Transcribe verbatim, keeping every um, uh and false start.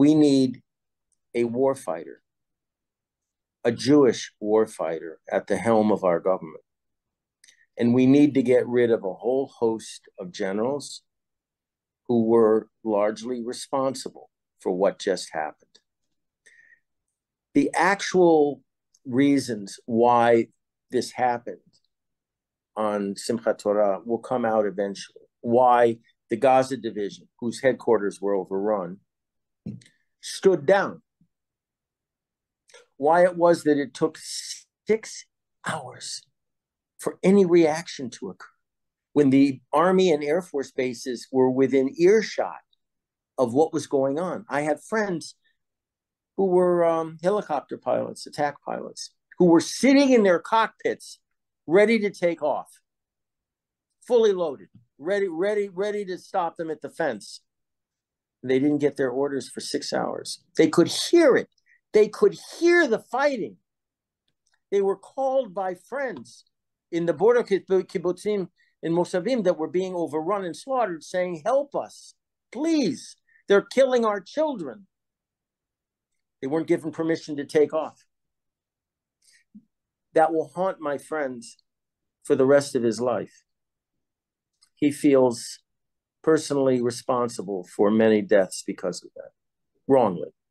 We need a warfighter, a Jewish warfighter at the helm of our government. And we need to get rid of a whole host of generals who were largely responsible for what just happened. The actual reasons why this happened on Simchat Torah will come out eventually. Why the Gaza division, whose headquarters were overrun, stood down. Why it was that it took six hours for any reaction to occur when the Army and Air Force bases were within earshot of what was going on. I had friends who were um, helicopter pilots, attack pilots, who were sitting in their cockpits ready to take off, fully loaded, ready, ready, ready to stop them at the fence. They didn't get their orders for six hours. They could hear it. They could hear the fighting. They were called by friends in the border kibbutzim in Mosavim that were being overrun and slaughtered, saying, help us, please. They're killing our children. They weren't given permission to take off. That will haunt my friends for the rest of his life. He feels personally responsible for many deaths because of that, wrongly.